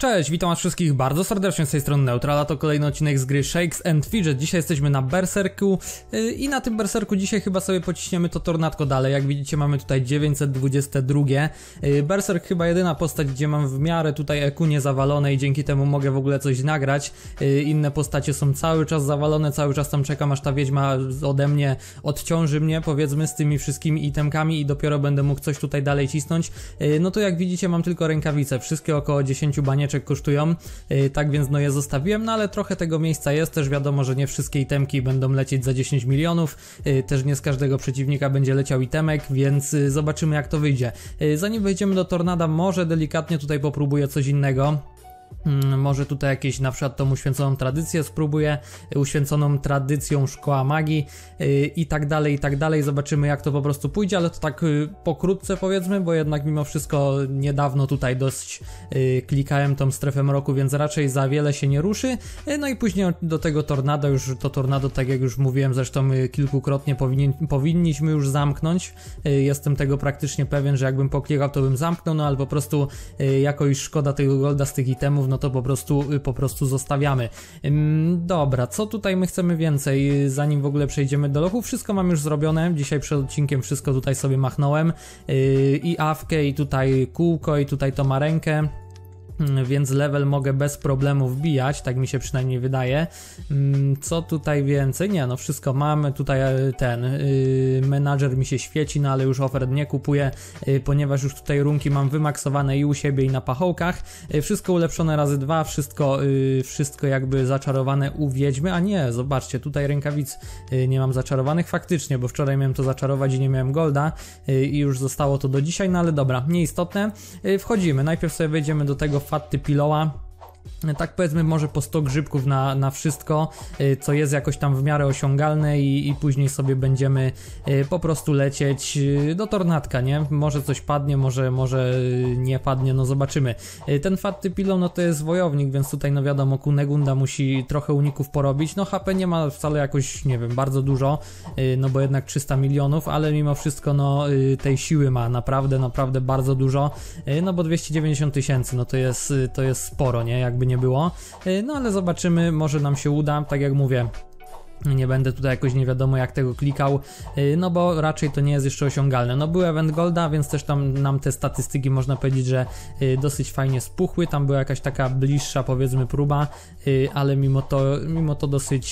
Cześć, witam was wszystkich bardzo serdecznie z tej strony Neutral, a to kolejny odcinek z gry Shakes & Fidget. Dzisiaj jesteśmy na Berserku i na tym Berserku dzisiaj chyba sobie pociśniemy to tornadko dalej. Jak widzicie, mamy tutaj 922. Berserk chyba jedyna postać, gdzie mam w miarę tutaj EQ niezawalone i dzięki temu mogę w ogóle coś nagrać. Inne postacie są cały czas zawalone, cały czas tam czekam, aż ta wiedźma ode mnie odciąży mnie, powiedzmy, z tymi wszystkimi itemkami i dopiero będę mógł coś tutaj dalej cisnąć. No to jak widzicie, mam tylko rękawice, wszystkie około 10 banieczek kosztują, tak więc no je zostawiłem, no ale trochę tego miejsca jest, też wiadomo, że nie wszystkie itemki będą lecieć za 10 milionów, też nie z każdego przeciwnika będzie leciał itemek, więc zobaczymy jak to wyjdzie. Zanim wejdziemy do tornada, może delikatnie tutaj popróbuję coś innego. Może tutaj jakieś na przykład tą uświęconą tradycję spróbuję, uświęconą tradycją szkoła magii i tak dalej, zobaczymy jak to po prostu pójdzie, ale to tak pokrótce powiedzmy, bo jednak mimo wszystko niedawno tutaj dość klikałem tą strefę mroku, więc raczej za wiele się nie ruszy, no i później do tego tornado, już to tornado, tak jak już mówiłem zresztą kilkukrotnie, powinniśmy już zamknąć, jestem tego praktycznie pewien, że jakbym poklikał, to bym zamknął, no ale po prostu jako iż szkoda tego golda z tych itemów, no to po prostu zostawiamy. Dobra, co tutaj my chcemy więcej, zanim w ogóle przejdziemy do lochu? Wszystko mam już zrobione, dzisiaj przed odcinkiem wszystko tutaj sobie machnąłem, i awkę, i tutaj kółko, i tutaj to ma rękę. Więc level mogę bez problemu wbijać, tak mi się przynajmniej wydaje. Co tutaj więcej? Nie, no wszystko mamy, tutaj ten menadżer mi się świeci, no ale już ofert nie kupuję, ponieważ już tutaj runki mam wymaksowane i u siebie, i na pachołkach. Wszystko ulepszone razy 2, wszystko jakby zaczarowane u wiedźmy, a nie, zobaczcie, tutaj rękawic nie mam zaczarowanych faktycznie, bo wczoraj miałem to zaczarować i nie miałem golda i już zostało to do dzisiaj, no ale dobra, nieistotne. Wchodzimy, najpierw sobie wejdziemy do tego Fatty Pillowa. Tak powiedzmy może po 100 grzybków na wszystko, co jest jakoś tam w miarę osiągalne i później sobie będziemy po prostu lecieć do tornadka, nie? Może coś padnie, może nie padnie, no zobaczymy. Ten Fatty Pillow, no to jest wojownik, więc tutaj no wiadomo, Kunegunda musi trochę uników porobić, no HP nie ma wcale jakoś, nie wiem, bardzo dużo, no bo jednak 300 milionów, ale mimo wszystko no tej siły ma naprawdę bardzo dużo, no bo 290 tysięcy, no to jest sporo, nie? Jakby nie było, no ale zobaczymy, może nam się uda, tak jak mówię. Nie będę tutaj jakoś nie wiadomo jak tego klikał, no bo raczej to nie jest jeszcze osiągalne. No był event golda, więc też tam nam te statystyki można powiedzieć, że dosyć fajnie spuchły, tam była jakaś taka bliższa powiedzmy próba, ale mimo to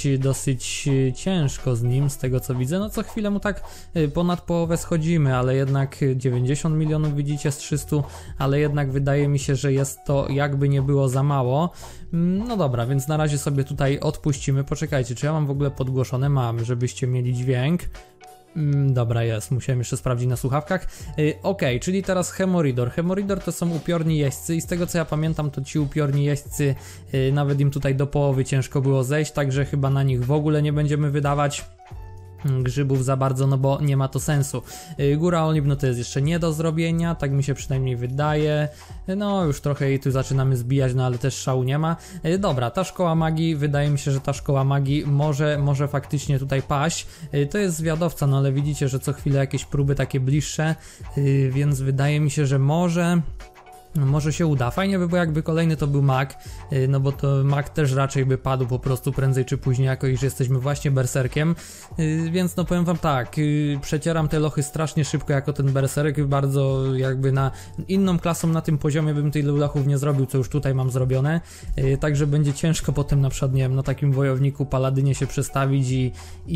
dosyć ciężko z nim, z tego co widzę. No co chwilę mu tak ponad połowę schodzimy, ale jednak 90 milionów widzicie z 300, ale jednak wydaje mi się, że jest to jakby nie było za mało. No dobra, więc na razie sobie tutaj odpuścimy. Poczekajcie, czy ja mam w ogóle podgłoszone? Mam, żebyście mieli dźwięk. Dobra, jest, musiałem jeszcze sprawdzić na słuchawkach. Ok, czyli teraz Hemoridor. Hemoridor to są upiorni jeźdźcy i z tego co ja pamiętam, to ci upiorni jeźdźcy, nawet im tutaj do połowy ciężko było zejść, także chyba na nich w ogóle nie będziemy wydawać grzybów za bardzo, no bo nie ma to sensu. Góra Olib, no to jest jeszcze nie do zrobienia, tak mi się przynajmniej wydaje. No już trochę jej tu zaczynamy zbijać, no ale też szału nie ma. Dobra, ta szkoła magii, wydaje mi się, że ta szkoła magii może faktycznie tutaj paść. To jest zwiadowca, no ale widzicie, że co chwilę jakieś próby takie bliższe, więc wydaje mi się, że może się uda. Fajnie by było jakby kolejny to był mag, no bo to mag też raczej by padł po prostu prędzej czy później, jako iż jesteśmy właśnie berserkiem, więc no powiem wam tak, przecieram te lochy strasznie szybko jako ten berserk, bardzo jakby na inną klasą na tym poziomie bym tych lochów nie zrobił, co już tutaj mam zrobione, także będzie ciężko potem na przykład, nie wiem, na takim wojowniku paladynie się przestawić i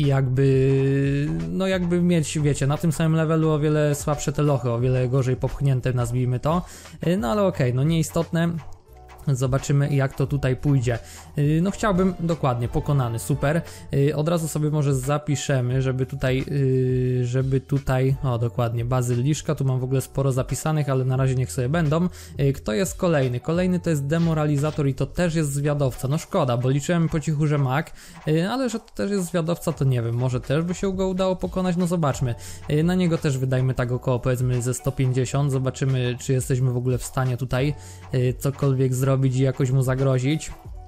jakby mieć, wiecie, na tym samym levelu o wiele słabsze te lochy, o wiele gorzej popchnięte, nazwijmy to. No ale okej, no nieistotne. Zobaczymy jak to tutaj pójdzie. No chciałbym, dokładnie, pokonany, super. Od razu sobie może zapiszemy, żeby tutaj, o dokładnie, bazyliszka, tu mam w ogóle sporo zapisanych, ale na razie niech sobie będą. Kto jest kolejny? Kolejny to jest demoralizator i to też jest zwiadowca. No szkoda, bo liczyłem po cichu, że mag, ale że to też jest zwiadowca, to nie wiem, może też by się go udało pokonać, no zobaczmy. Na niego też wydajmy tak około powiedzmy ze 150, zobaczymy czy jesteśmy w ogóle w stanie tutaj cokolwiek zrobić i jakoś mu zagrozić.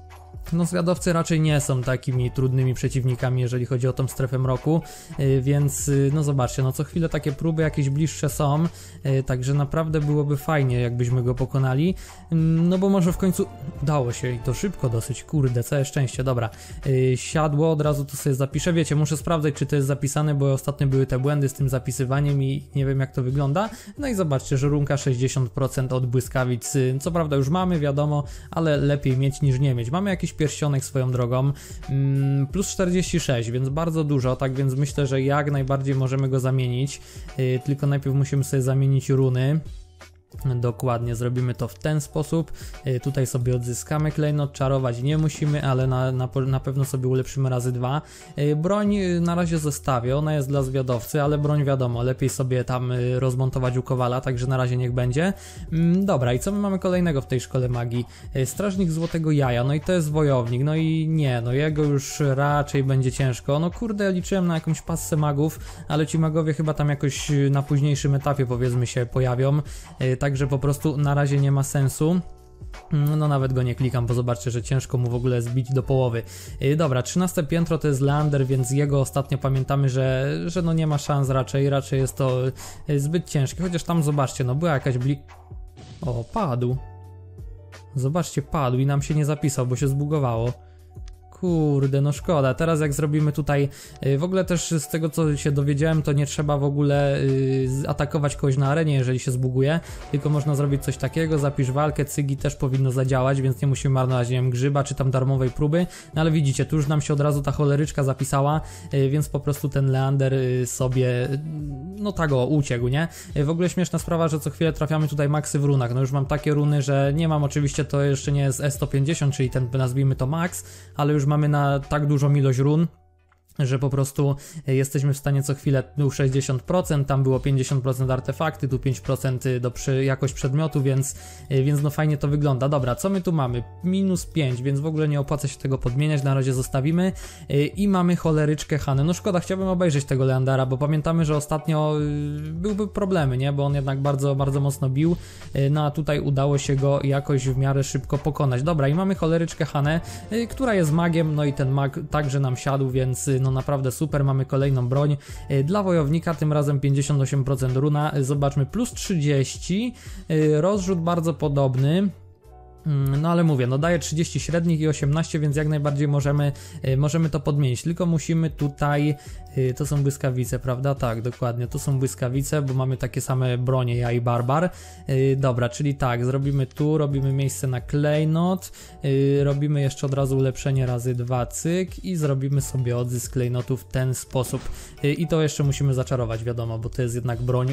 No zwiadowcy raczej nie są takimi trudnymi przeciwnikami, jeżeli chodzi o tą strefę mroku, więc no zobaczcie, no co chwilę takie próby jakieś bliższe są, także naprawdę byłoby fajnie, jakbyśmy go pokonali, no bo może w końcu udało się i to szybko dosyć, kurde, całe szczęście, dobra, siadło, od razu to sobie zapiszę, wiecie, muszę sprawdzać, czy to jest zapisane, bo ostatnio były te błędy z tym zapisywaniem i nie wiem, jak to wygląda, no i zobaczcie, że runka 60% od błyskawic, co prawda już mamy, wiadomo, ale lepiej mieć niż nie mieć, mamy jakiś pierścionek swoją drogą, plus 46, więc bardzo dużo, tak więc myślę, że jak najbardziej możemy go zamienić, tylko najpierw musimy sobie zamienić runy. Dokładnie, zrobimy to w ten sposób, tutaj sobie odzyskamy klejnot, czarować nie musimy, ale na pewno sobie ulepszymy razy 2. Broń na razie zostawię, ona jest dla zwiadowcy, ale broń wiadomo, lepiej sobie tam rozmontować u Kowala, także na razie niech będzie. Dobra, i co my mamy kolejnego w tej szkole magii? Strażnik Złotego Jaja, no i to jest wojownik, no i nie, no jego już raczej będzie ciężko, no kurde, liczyłem na jakąś passę magów, ale ci magowie chyba tam jakoś na późniejszym etapie, powiedzmy, się pojawią, także po prostu na razie nie ma sensu. No nawet go nie klikam, bo zobaczcie, że ciężko mu w ogóle zbić do połowy. Dobra, 13 piętro to jest Leander, więc jego ostatnio pamiętamy, że no nie ma szans raczej jest to zbyt ciężkie, chociaż tam zobaczcie, no była jakaś O, padł. Zobaczcie, padł i nam się nie zapisał, bo się zbugowało. Kurde, no szkoda. Teraz jak zrobimy tutaj, w ogóle też z tego co się dowiedziałem, to nie trzeba w ogóle atakować kogoś na arenie, jeżeli się zbuguje, tylko można zrobić coś takiego, zapisz walkę, cygi też powinno zadziałać, więc nie musimy marnować, nie wiem, grzyba czy tam darmowej próby, no ale widzicie, tu już nam się od razu ta choleryczka zapisała, więc po prostu ten Leander sobie, no tak uciekł, nie? W ogóle śmieszna sprawa, że co chwilę trafiamy tutaj maksy w runach, no już mam takie runy, że nie mam, oczywiście to jeszcze nie jest E150, czyli ten, nazwijmy to max, ale już mamy na tak dużą ilość run, że po prostu jesteśmy w stanie co chwilę, był 60%, tam było 50% artefakty, tu 5% jakość przedmiotu, więc no fajnie to wygląda. Dobra, co my tu mamy? -5, więc w ogóle nie opłaca się tego podmieniać, na razie zostawimy. I mamy choleryczkę Hanę. No szkoda, chciałbym obejrzeć tego Leandara, bo pamiętamy, że ostatnio były problemy, nie? Bo on jednak bardzo, bardzo mocno bił, no a tutaj udało się go jakoś w miarę szybko pokonać. Dobra, i mamy choleryczkę Hanę, która jest magiem, no i ten mag także nam siadł, więc no naprawdę super, mamy kolejną broń dla wojownika, tym razem 58% runa, zobaczmy, plus 30, rozrzut bardzo podobny. No ale mówię, no daje 30 średnich i 18, więc jak najbardziej możemy to podmienić, tylko musimy tutaj, to są błyskawice, prawda? Tak, dokładnie, to są błyskawice, bo mamy takie same bronie, ja i Barbar. Dobra, czyli tak, zrobimy tu, robimy miejsce na klejnot, robimy jeszcze od razu ulepszenie razy 2 cyk i zrobimy sobie odzysk klejnotu w ten sposób. I to jeszcze musimy zaczarować, wiadomo, bo to jest jednak broń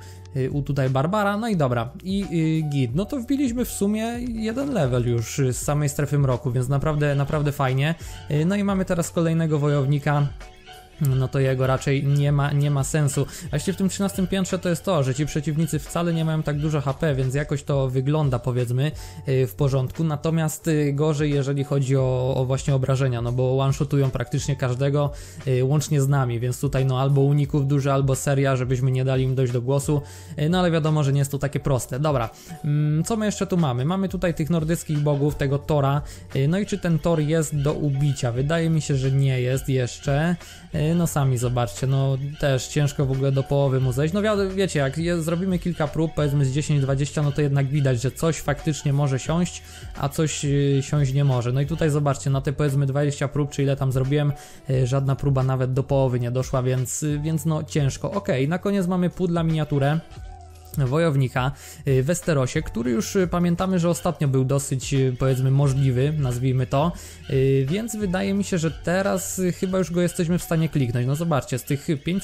u tutaj Barbara, no i dobra, i git, no to wbiliśmy w sumie jeden level już z samej strefy mroku, więc naprawdę fajnie. No i mamy teraz kolejnego wojownika. No to jego raczej nie ma sensu. A jeśli w tym 13 piętrze to jest to, że ci przeciwnicy wcale nie mają tak dużo HP, więc jakoś to wygląda, powiedzmy, w porządku. Natomiast gorzej, jeżeli chodzi o właśnie obrażenia, no bo one-shotują praktycznie każdego, łącznie z nami, więc tutaj no albo uników dużo, albo seria, żebyśmy nie dali im dojść do głosu. No ale wiadomo, że nie jest to takie proste. Dobra, co my jeszcze tu mamy? Mamy tutaj tych nordyckich bogów, tego Tora. No i czy ten Thor jest do ubicia? Wydaje mi się, że nie jest jeszcze. No sami zobaczcie, no też ciężko w ogóle do połowy mu zejść. No wiecie, jak zrobimy kilka prób, powiedzmy z 10-20, no to jednak widać, że coś faktycznie może siąść, a coś siąść nie może. No i tutaj zobaczcie, na te powiedzmy 20 prób, czy ile tam zrobiłem, żadna próba nawet do połowy nie doszła, więc no ciężko. Okej, na koniec mamy pudla miniaturę wojownika w Westerosie, który już pamiętamy, że ostatnio był dosyć, powiedzmy, możliwy, nazwijmy to, więc wydaje mi się, że teraz chyba już go jesteśmy w stanie kliknąć. No zobaczcie, z tych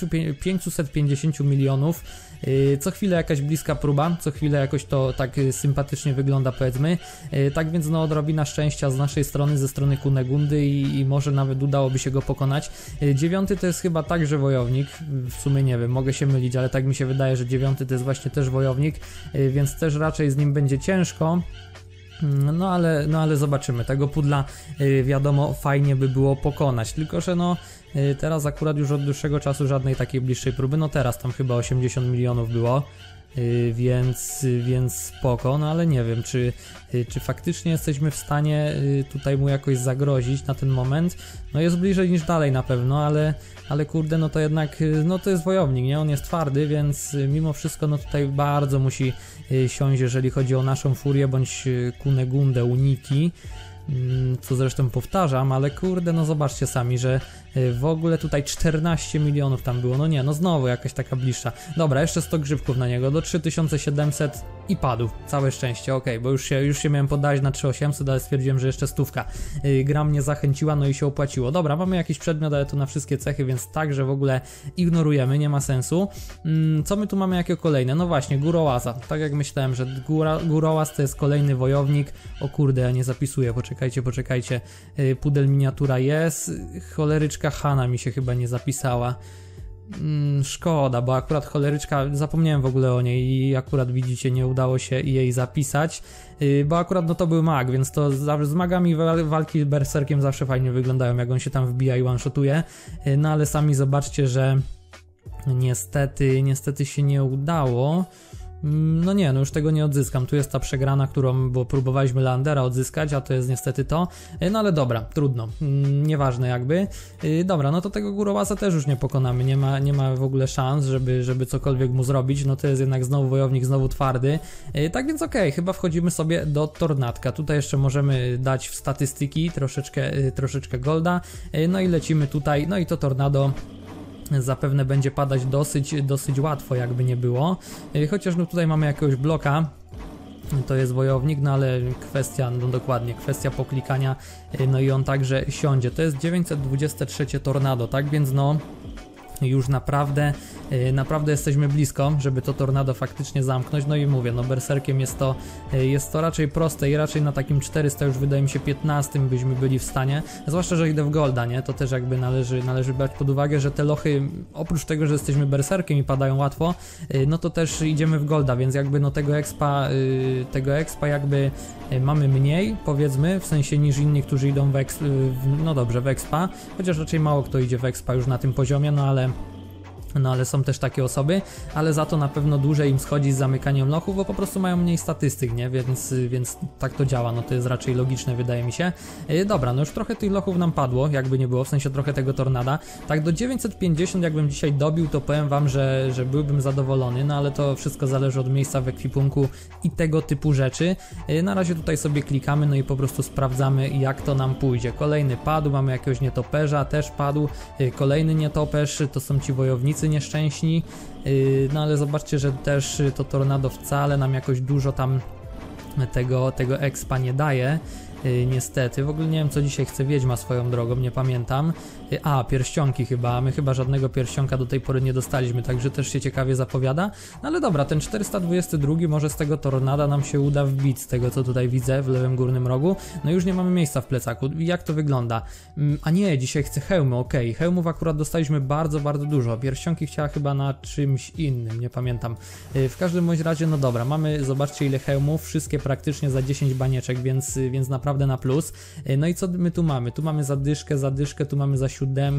550 milionów co chwilę jakaś bliska próba, co chwilę jakoś to tak sympatycznie wygląda, powiedzmy, tak więc no odrobina szczęścia z naszej strony, ze strony Kunegundy i może nawet udałoby się go pokonać. 9 to jest chyba także wojownik, w sumie nie wiem, mogę się mylić, ale tak mi się wydaje, że 9 to jest właśnie też wojownik, więc też raczej z nim będzie ciężko. No ale zobaczymy, tego pudla wiadomo fajnie by było pokonać, tylko że no teraz akurat już od dłuższego czasu żadnej takiej bliższej próby, no teraz tam chyba 80 milionów było, więc spoko, no ale nie wiem, czy faktycznie jesteśmy w stanie tutaj mu jakoś zagrozić na ten moment. No jest bliżej niż dalej na pewno, ale kurde, no to jednak, no to jest wojownik, nie? On jest twardy, więc mimo wszystko no tutaj bardzo musi siąść, jeżeli chodzi o naszą furię, bądź Kunegundę, uniki. Co zresztą powtarzam, ale kurde, no zobaczcie sami, że w ogóle tutaj 14 milionów tam było, no nie, no znowu jakaś taka bliższa. Dobra, jeszcze 100 grzybków na niego, do 3700 i padł, całe szczęście, okej, bo już się miałem poddać na 3800, ale stwierdziłem, że jeszcze stówka. Gra mnie zachęciła, no i się opłaciło. Dobra, mamy jakiś przedmiot, ale to na wszystkie cechy, więc także w ogóle ignorujemy, nie ma sensu. Co my tu mamy jakie kolejne? No właśnie, Gurołaza, tak jak myślałem, że Gurołaz to jest kolejny wojownik. O kurde, ja nie zapisuję, poczekajcie, pudel miniatura jest, choleryczka Hana mi się chyba nie zapisała. Szkoda, bo akurat choleryczka, zapomniałem w ogóle o niej i akurat widzicie, nie udało się jej zapisać, bo akurat no to był mag, więc to z magami walki z berserkiem zawsze fajnie wyglądają, jak on się tam wbija i one-shotuje, no ale sami zobaczcie, że niestety się nie udało. No nie, no już tego nie odzyskam, tu jest ta przegrana, bo próbowaliśmy Landera odzyskać, a to jest niestety to, no ale dobra, trudno, nieważne jakby. Dobra, no to tego Gurołaza też już nie pokonamy, nie ma w ogóle szans, żeby cokolwiek mu zrobić, no to jest jednak znowu wojownik, znowu twardy, tak więc okej, chyba wchodzimy sobie do Tornadka, tutaj jeszcze możemy dać w statystyki troszeczkę golda, no i lecimy tutaj, no i to tornado zapewne będzie padać dosyć łatwo, jakby nie było, chociaż no tutaj mamy jakiegoś bloka, to jest wojownik, no ale kwestia, no dokładnie, kwestia poklikania, no i on także siądzie, to jest 923 tornado, tak więc no już naprawdę jesteśmy blisko, żeby to tornado faktycznie zamknąć, no i mówię, no berserkiem jest to raczej proste i raczej na takim 400 już wydaje mi się 15 byśmy byli w stanie, zwłaszcza, że idę w golda, nie, to też jakby należy brać pod uwagę, że te lochy, oprócz tego, że jesteśmy berserkiem i padają łatwo, no to też idziemy w golda, więc jakby no tego expa jakby mamy mniej, powiedzmy, w sensie niż inni, którzy idą w expa, chociaż raczej mało kto idzie w expa już na tym poziomie, no ale są też takie osoby, ale za to na pewno dłużej im schodzi z zamykaniem lochów, bo po prostu mają mniej statystyk, nie? Więc tak to działa, no to jest raczej logiczne, wydaje mi się. Dobra, no już trochę tych lochów nam padło, jakby nie było, w sensie trochę tego tornada. Tak do 950 jakbym dzisiaj dobił, to powiem wam, że byłbym zadowolony, no ale to wszystko zależy od miejsca w ekwipunku i tego typu rzeczy. Na razie tutaj sobie klikamy, no i po prostu sprawdzamy, jak to nam pójdzie. Kolejny padł, mamy jakiegoś nietoperza, też padł, kolejny nietoperz, to są ci wojownicy nieszczęśni, no ale zobaczcie, że też to tornado wcale nam jakoś dużo tam tego expa nie daje, niestety. W ogóle nie wiem, co dzisiaj chce wiedźma swoją drogą, nie pamiętam. Pierścionki chyba, my chyba żadnego pierścionka do tej pory nie dostaliśmy, także też się ciekawie zapowiada. No ale dobra, ten 422 może z tego tornada nam się uda wbić, z tego co tutaj widzę w lewym górnym rogu. No już nie mamy miejsca w plecaku. Jak to wygląda? A nie, dzisiaj chcę hełmy, okej. Hełmów akurat dostaliśmy bardzo dużo. Pierścionki chciała chyba na czymś innym, nie pamiętam. W każdym bądź razie, no dobra, mamy, zobaczcie ile hełmów, wszystkie praktycznie za 10 banieczek, więc naprawdę na plus. No i co my tu mamy? Tu mamy zadyszkę, tu mamy za 7,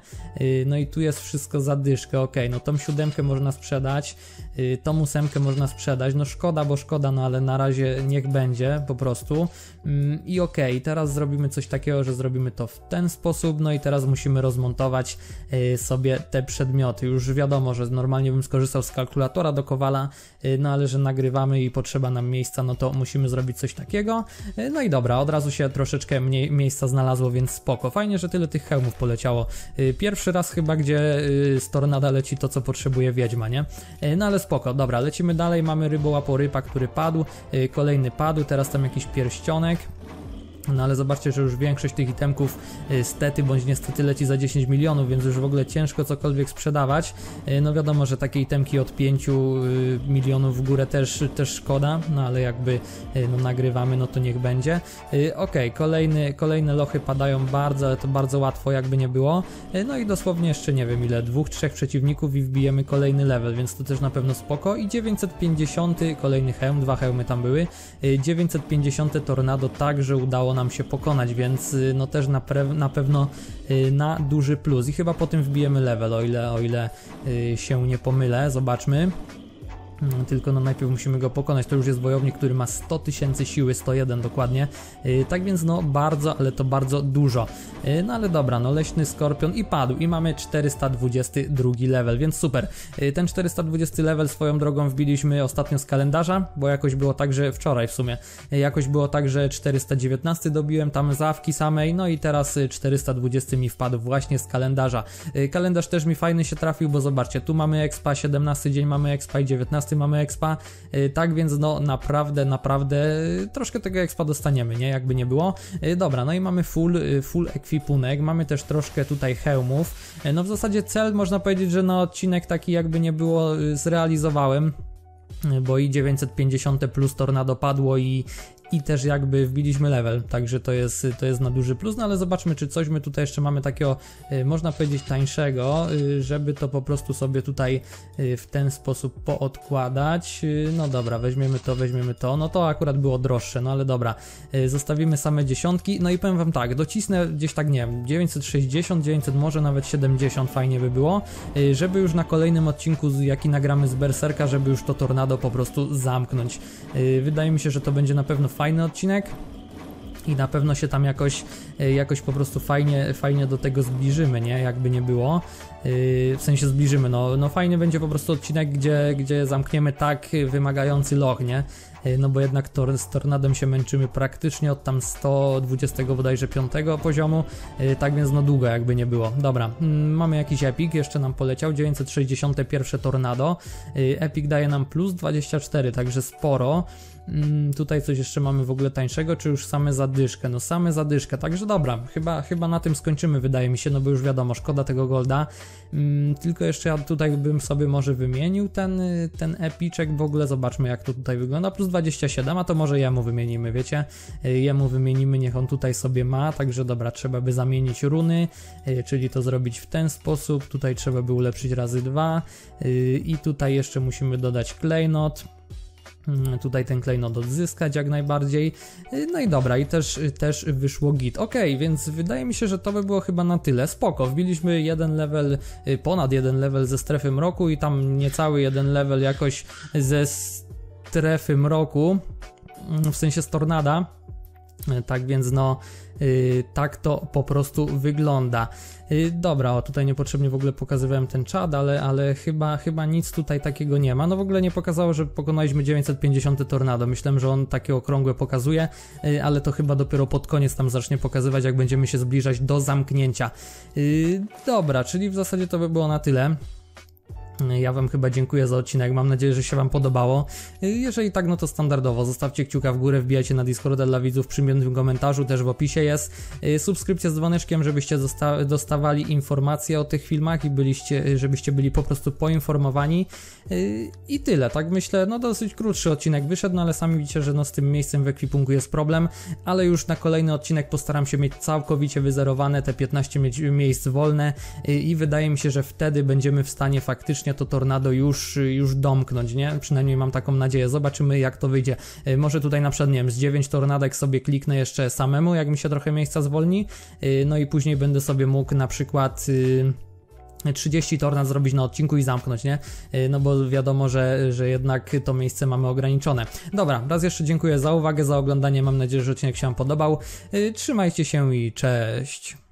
no i tu jest wszystko za dyszkę, okej, no tą 7 można sprzedać, tą 8 można sprzedać, no szkoda, no ale na razie niech będzie po prostu. I okej, teraz zrobimy coś takiego, że zrobimy to w ten sposób, no i teraz musimy rozmontować sobie te przedmioty. Już wiadomo, że normalnie bym skorzystał z kalkulatora do Kowala, no ale że nagrywamy i potrzeba nam miejsca, no to musimy zrobić coś takiego. No i dobra, od razu się troszeczkę mniej miejsca znalazło, więc spoko. Fajnie, że tyle tych hełmów poleciało. Pierwszy raz chyba, gdzie z tornada leci to, co potrzebuje wiedźma, nie? No ale spoko, dobra, lecimy dalej, mamy rybołaporyba, który padł, kolejny padł, teraz tam jakiś pierścionek. No ale zobaczcie, że już większość tych itemków stety bądź niestety leci za 10 milionów, więc już w ogóle ciężko cokolwiek sprzedawać. No wiadomo, że takie itemki od 5 milionów w górę też szkoda, no ale jakby no, nagrywamy, no to niech będzie. Okej, kolejne lochy padają bardzo, ale to bardzo łatwo, jakby nie było. No i dosłownie jeszcze nie wiem ile, 2-3 przeciwników i wbijemy kolejny level, więc to też na pewno spoko. I 950, kolejny hełm, 2 hełmy tam były. 950 tornado także udało nam się pokonać, więc no też na pewno na duży plus i chyba po tym wbijemy level, o ile się nie pomylę, zobaczmy. Tylko no najpierw musimy go pokonać. To już jest wojownik, który ma 100 000 siły, 101 dokładnie. Tak więc no bardzo, ale to bardzo dużo. No ale dobra, no leśny skorpion i padł i mamy 422 level, więc super. Ten 420 level swoją drogą wbiliśmy ostatnio z kalendarza, bo jakoś było tak, że wczoraj w sumie, jakoś było tak, że 419 dobiłem tam z awki samej, no i teraz 420 mi wpadł właśnie z kalendarza. Kalendarz też mi fajny się trafił, bo zobaczcie, tu mamy expa, 17 dzień mamy expa i 19 mamy expa, tak więc no naprawdę troszkę tego expa dostaniemy, nie? Jakby nie było. Dobra, no i mamy full ekwipunek, mamy też troszkę tutaj hełmów, no w zasadzie cel można powiedzieć, że na odcinek taki jakby nie było zrealizowałem, bo i 950 plus tornado padło i też jakby wbiliśmy level, także to jest na duży plus, no ale zobaczmy, czy coś my tutaj jeszcze mamy takiego, można powiedzieć, tańszego, żeby to po prostu sobie tutaj w ten sposób poodkładać. No dobra, weźmiemy to, no to akurat było droższe, no ale dobra, zostawimy same dziesiątki, no i powiem wam tak, docisnę gdzieś tak, nie wiem, 960, 900, może nawet 70, fajnie by było, żeby już na kolejnym odcinku, jaki nagramy z Berserka, żeby już to tornado po prostu zamknąć. Wydaje mi się, że to będzie na pewno fajny odcinek i na pewno się tam jakoś po prostu fajnie do tego zbliżymy, nie? Jakby nie było. W sensie zbliżymy, no fajny będzie po prostu odcinek, gdzie zamkniemy tak wymagający loch, nie? No bo jednak z tornadem się męczymy praktycznie od tam 120 bodajże 5 poziomu, tak więc no długo jakby nie było. Dobra, mamy jakiś epic, jeszcze nam poleciał, 961 tornado, epic daje nam plus 24, także sporo. Tutaj coś jeszcze mamy w ogóle tańszego, czy już same zadyszkę? No same zadyszkę, także dobra, chyba na tym skończymy, wydaje mi się, no bo już wiadomo, szkoda tego golda. Tylko jeszcze ja tutaj bym sobie może wymienił ten epiczek, w ogóle zobaczmy, jak to tutaj wygląda, plus 27, a to może jemu wymienimy, wiecie, jemu wymienimy, niech on tutaj sobie ma, także dobra, trzeba by zamienić runy, czyli to zrobić w ten sposób, tutaj trzeba by ulepszyć razy 2 i tutaj jeszcze musimy dodać klejnot. Tutaj ten klejnot odzyskać jak najbardziej. No i dobra, i też wyszło git. Okej, więc wydaje mi się, że to by było chyba na tyle. Spoko, wbiliśmy ponad jeden level ze strefy mroku i tam niecały jeden level jakoś ze strefy mroku, w sensie z tornada. Tak więc no, tak to po prostu wygląda. Dobra, o tutaj niepotrzebnie w ogóle pokazywałem ten czad, ale chyba nic tutaj takiego nie ma. No w ogóle nie pokazało, że pokonaliśmy 950 tornado. Myślałem, że on takie okrągłe pokazuje, ale to chyba dopiero pod koniec tam zacznie pokazywać, jak będziemy się zbliżać do zamknięcia. Dobra, czyli w zasadzie to by było na tyle. Ja wam chyba dziękuję za odcinek, mam nadzieję, że się wam podobało. Jeżeli tak, no to standardowo zostawcie kciuka w górę, wbijajcie na Discorda dla widzów, przyjemnym komentarzu, też w opisie jest. Subskrypcja z dzwoneczkiem, żebyście dostawali informacje o tych filmach i żebyście byli po prostu poinformowani. I tyle, tak myślę, no dosyć krótszy odcinek wyszedł, no ale sami widzicie, że no z tym miejscem w ekwipunku jest problem, ale już na kolejny odcinek postaram się mieć całkowicie wyzerowane, te 15 miejsc wolne i wydaje mi się, że wtedy będziemy w stanie faktycznie to tornado już domknąć, nie? Przynajmniej mam taką nadzieję. Zobaczymy, jak to wyjdzie. Może tutaj na przykład, nie wiem, z 9 tornadek sobie kliknę jeszcze samemu, jak mi się trochę miejsca zwolni, no i później będę sobie mógł na przykład 30 tornad zrobić na odcinku i zamknąć, nie? No bo wiadomo, że jednak to miejsce mamy ograniczone. Dobra, raz jeszcze dziękuję za uwagę, za oglądanie, mam nadzieję, że odcinek się wam podobał. Trzymajcie się i cześć!